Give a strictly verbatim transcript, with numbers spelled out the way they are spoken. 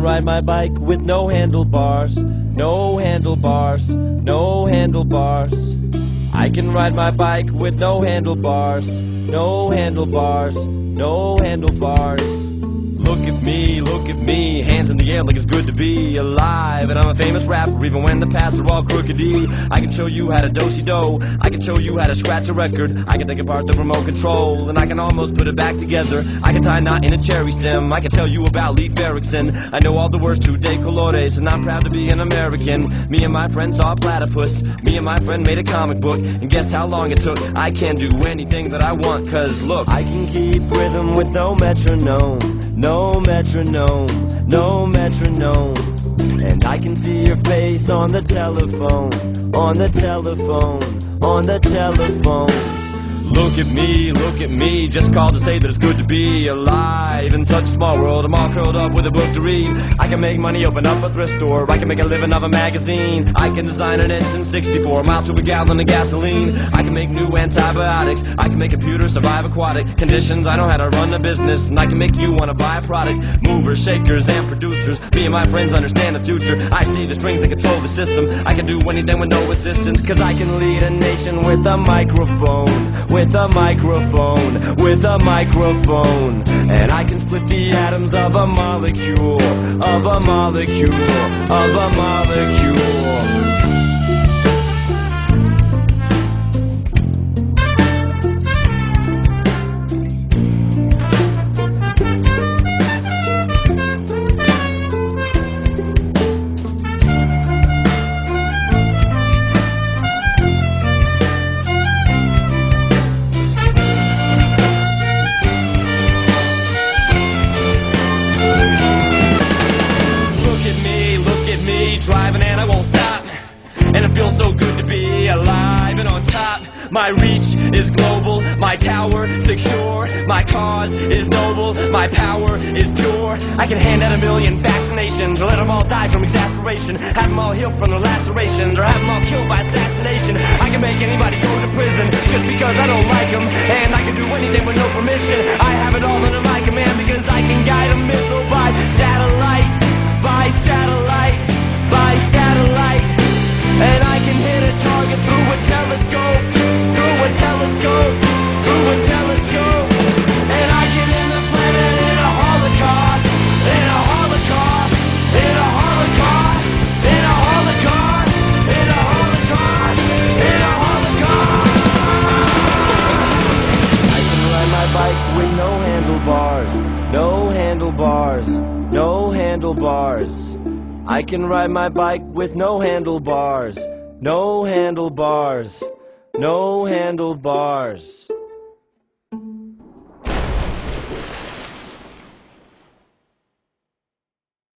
can ride my bike with no handlebars, no handlebars, no handlebars. I can ride my bike with no handlebars, no handlebars, no handlebars. Look at me, look at me, hands in the air like it's good to be alive. And I'm a famous rapper even when the paths are all crookedy. I can show you how to do-si-do, I can show you how to scratch a record. I can take apart the remote control and I can almost put it back together. I can tie a knot in a cherry stem, I can tell you about Leif Erikson. I know all the words to De Colores and I'm proud to be an American. Me and my friend saw a platypus, me and my friend made a comic book. And guess how long it took? I can do anything that I want, cause look, I can keep rhythm with no metronome, no metronome, no metronome. And I can see your face on the telephone, on the telephone, on the telephone. Look at me, look at me, just called to say that it's good to be alive. In such a small world, I'm all curled up with a book to read. I can make money, open up a thrift store, I can make a living off a magazine. I can design an engine sixty-four miles to a gallon of gasoline. I can make new antibiotics, I can make computers survive aquatic conditions. I know how to run a business, and I can make you want to buy a product. Movers, shakers, and producers, me and my friends understand the future. I see the strings that control the system, I can do anything with no assistance. Cause I can lead a nation with a microphone, with a microphone, with a microphone. And I can split the atoms of a molecule, of a molecule, of a molecule. Driving and I won't stop, and it feels so good to be alive and on top. My reach is global, my tower secure, my cause is noble, my power is pure. I can hand out a million vaccinations, or let them all die from exasperation, have them all healed from their lacerations, or have them all killed by assassination. I can make anybody go to prison just because I don't like them, and I can do anything with no permission. I have it all under my command because I can guide a missile by satellite, by satellite, by satellite. And I can hit a target through a telescope, through a telescope, through a telescope. And I can end the planet in a holocaust, in a holocaust, in a holocaust, in a holocaust, in a holocaust, in a holocaust. I can ride my bike with no handlebars, no handlebars, no handlebars. I can ride my bike with no handlebars, no handlebars, no handlebars.